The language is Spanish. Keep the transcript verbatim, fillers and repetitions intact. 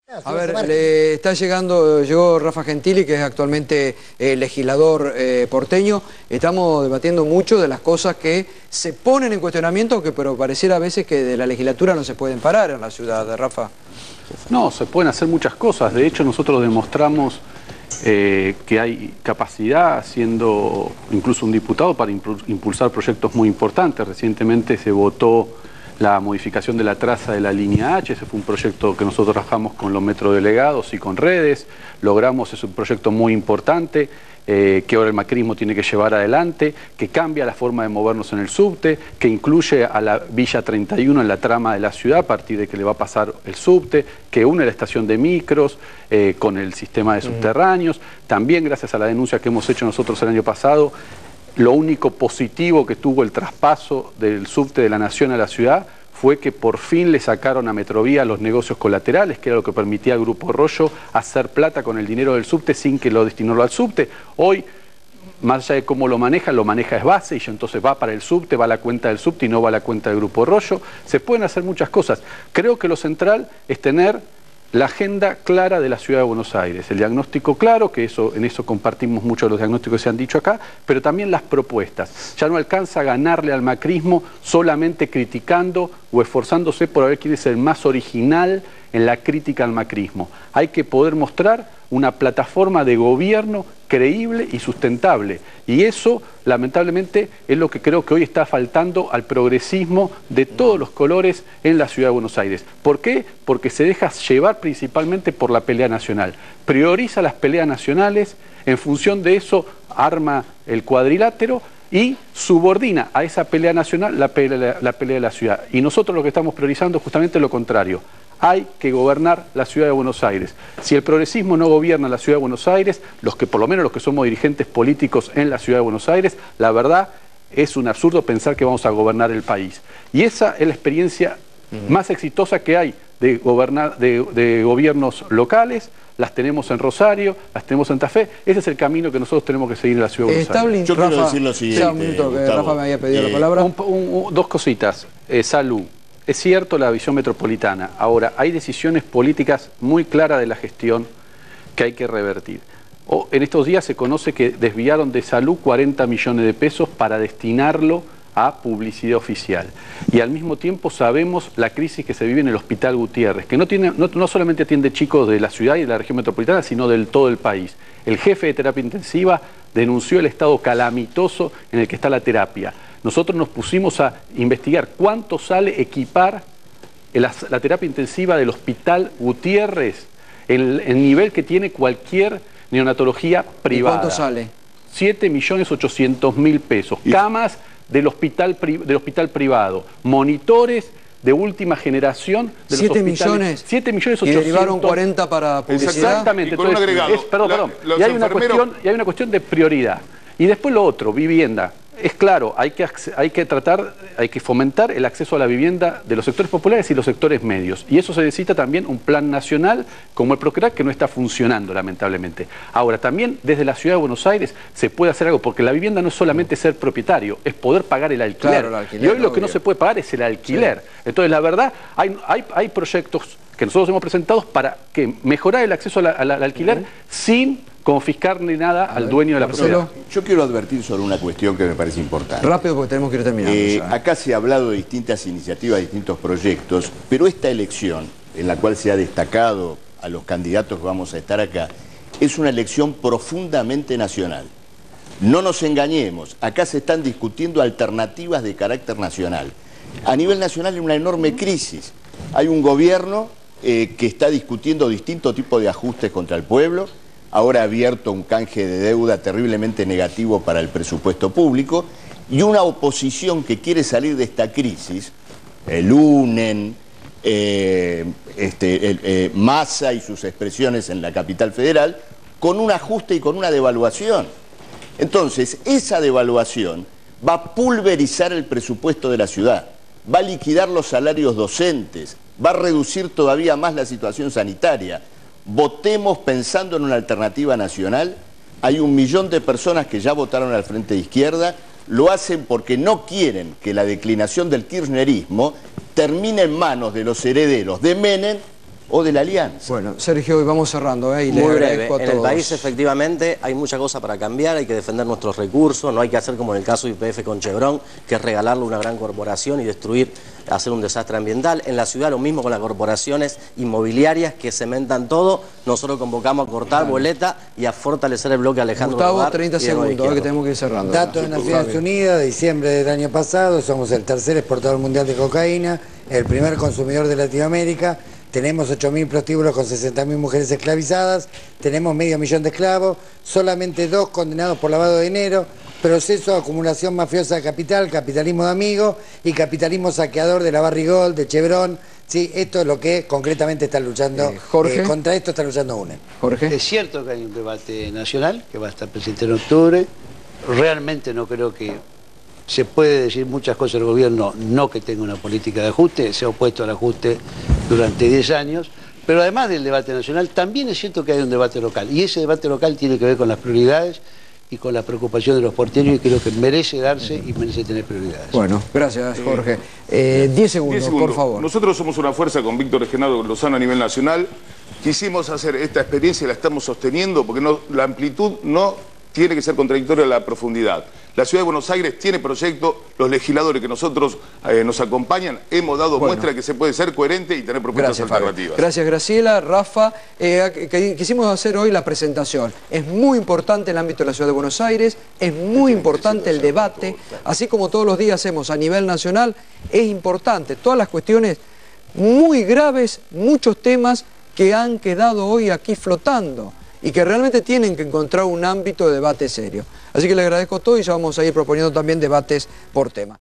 A ver, le está llegando, llegó Rafa Gentili, que es actualmente eh, legislador eh, porteño. Estamos debatiendo mucho de las cosas que se ponen en cuestionamiento, que pero pareciera a veces que de la legislatura no se pueden parar en la ciudad, Rafa. No, se pueden hacer muchas cosas. De hecho, nosotros demostramos eh, que hay capacidad, siendo incluso un diputado, para impulsar proyectos muy importantes. Recientemente se votó la modificación de la traza de la línea H. Ese fue un proyecto que nosotros trabajamos con los metrodelegados y con redes. Logramos, es un proyecto muy importante, eh, que ahora el macrismo tiene que llevar adelante, que cambia la forma de movernos en el subte, que incluye a la Villa treinta y uno en la trama de la ciudad a partir de que le va a pasar el subte, que une la estación de micros eh, con el sistema de subterráneos. Mm. También gracias a la denuncia que hemos hecho nosotros el año pasado, lo único positivo que tuvo el traspaso del subte de la Nación a la ciudad fue que por fin le sacaron a Metrovía los negocios colaterales, que era lo que permitía al Grupo Rollo hacer plata con el dinero del subte sin que lo destinara al subte. Hoy, más allá de cómo lo maneja, lo maneja es base y entonces va para el subte, va a la cuenta del subte y no va a la cuenta del Grupo Rollo. Se pueden hacer muchas cosas. Creo que lo central es tener la agenda clara de la Ciudad de Buenos Aires, el diagnóstico claro, que eso, en eso compartimos muchos de los diagnósticos que se han dicho acá, pero también las propuestas. Ya no alcanza a ganarle al macrismo solamente criticando o esforzándose por ver quién es el más original en la crítica al macrismo. Hay que poder mostrar una plataforma de gobierno creíble y sustentable. Y eso, lamentablemente, es lo que creo que hoy está faltando al progresismo de todos los colores en la Ciudad de Buenos Aires. ¿Por qué? Porque se deja llevar principalmente por la pelea nacional. Prioriza las peleas nacionales, en función de eso arma el cuadrilátero y subordina a esa pelea nacional la pelea, la pelea de la ciudad. Y nosotros lo que estamos priorizando es justamente lo contrario. Hay que gobernar la Ciudad de Buenos Aires. Si el progresismo no gobierna la Ciudad de Buenos Aires, los que por lo menos los que somos dirigentes políticos en la Ciudad de Buenos Aires, la verdad es un absurdo pensar que vamos a gobernar el país. Y esa es la experiencia uh-huh. más exitosa que hay de, gobernar, de, de gobiernos locales. Las tenemos en Rosario, las tenemos en Santa Fe. Ese es el camino que nosotros tenemos que seguir en la Ciudad de Buenos Está Aires. Yo Rafa, quiero decir lo siguiente, sí, un minuto, que Rafa me había pedido eh, la palabra. Un, un, un, dos cositas. Eh, salud. Es cierto la visión metropolitana. Ahora, hay decisiones políticas muy claras de la gestión que hay que revertir. O, en estos días se conoce que desviaron de salud cuarenta millones de pesos para destinarlo a publicidad oficial. Y al mismo tiempo sabemos la crisis que se vive en el Hospital Gutiérrez, que no, tiene, no, no solamente atiende chicos de la ciudad y de la región metropolitana, sino del todo el país. El jefe de terapia intensiva denunció el estado calamitoso en el que está la terapia. Nosotros nos pusimos a investigar cuánto sale equipar la, la terapia intensiva del Hospital Gutiérrez, el, el nivel que tiene cualquier neonatología privada. ¿Y cuánto sale? siete millones ochocientos mil pesos. Camas del hospital, del hospital privado, monitores de última generación de ¿siete millones? siete millones ochocientos. Y derivaron cuarenta para publicidad. Exactamente. Y con Entonces, un agregado. Es, perdón, La, perdón. Los y, hay una enfermeros... cuestión, y hay una cuestión de prioridad. Y después lo otro, vivienda. Es claro, hay que, hay que tratar, hay que fomentar el acceso a la vivienda de los sectores populares y los sectores medios. Y eso se necesita también un plan nacional como el Procrear, que no está funcionando, lamentablemente. Ahora, también desde la Ciudad de Buenos Aires se puede hacer algo, porque la vivienda no es solamente ser propietario, es poder pagar el alquiler. Claro, el alquiler y hoy lo que no se puede pagar es el alquiler. Sí. Entonces, la verdad, hay, hay, hay proyectos que nosotros hemos presentado para que mejorar el acceso a la, a la, al alquiler uh-huh. sin confiscar ni nada a al ver, dueño de la propiedad. Yo quiero advertir sobre una cuestión que me parece importante. Rápido porque tenemos que ir terminando. Eh, acá se ha hablado de distintas iniciativas, distintos proyectos, pero esta elección, en la cual se ha destacado a los candidatos que vamos a estar acá, es una elección profundamente nacional. No nos engañemos, acá se están discutiendo alternativas de carácter nacional. A nivel nacional hay una enorme crisis. Hay un gobierno eh, que está discutiendo distintos tipos de ajustes contra el pueblo. Ahora ha abierto un canje de deuda terriblemente negativo para el presupuesto público, y una oposición que quiere salir de esta crisis, el U N E N, eh, este, el, eh, Massa y sus expresiones en la capital federal, con un ajuste y con una devaluación. Entonces, esa devaluación va a pulverizar el presupuesto de la ciudad, va a liquidar los salarios docentes, va a reducir todavía más la situación sanitaria. Votemos pensando en una alternativa nacional. Hay un millón de personas que ya votaron al Frente de Izquierda, lo hacen porque no quieren que la declinación del kirchnerismo termine en manos de los herederos de Menem o de la alianza. Bueno, Sergio, y vamos cerrando, ¿eh? Y Muy les breve. agradezco a En el todos. país, efectivamente, hay mucha cosa para cambiar, hay que defender nuestros recursos, no hay que hacer como en el caso de Y P F con Chevron, que es regalarle a una gran corporación y destruir, hacer un desastre ambiental. En la ciudad lo mismo con las corporaciones inmobiliarias que cementan todo. Nosotros convocamos a cortar claro. boleta y a fortalecer el bloque Alejandro Gustavo, Rodar treinta segundos, que tenemos que ir cerrando. Datos de Naciones Unidas, de diciembre del año pasado, somos el tercer exportador mundial de cocaína, el primer consumidor de Latinoamérica, tenemos ocho mil prostíbulos con sesenta mil mujeres esclavizadas, tenemos medio millón de esclavos, solamente dos condenados por lavado de dinero, proceso de acumulación mafiosa de capital, capitalismo de amigos y capitalismo saqueador de la Barrigol, de Chevron. Sí, esto es lo que concretamente está luchando, eh, Jorge. Eh, contra esto está luchando U N E. Jorge. Es cierto que hay un debate nacional que va a estar presente en octubre. Realmente no creo que se puede decir muchas cosas del gobierno, no que tenga una política de ajuste, se ha opuesto al ajuste durante diez años, pero además del debate nacional, también es cierto que hay un debate local, y ese debate local tiene que ver con las prioridades y con la preocupación de los porteños, y creo que merece darse y merece tener prioridades. Bueno, gracias Jorge. Eh, diez segundos, segundos, por favor. Nosotros somos una fuerza con Víctor Genaro Lozano a nivel nacional. Quisimos hacer esta experiencia y la estamos sosteniendo porque no, la amplitud no tiene que ser contradictoria a la profundidad. La Ciudad de Buenos Aires tiene proyectos, los legisladores que nosotros eh, nos acompañan, hemos dado bueno. muestra que se puede ser coherente y tener propuestas Gracias, alternativas. Fabio. Gracias, Graciela, Rafa. Eh, que, quisimos hacer hoy la presentación. Es muy importante el ámbito de la Ciudad de Buenos Aires, es muy importante el debate, así como todos los días hacemos a nivel nacional, es importante todas las cuestiones muy graves, muchos temas que han quedado hoy aquí flotando y que realmente tienen que encontrar un ámbito de debate serio. Así que le agradezco todo y ya vamos a ir proponiendo también debates por tema.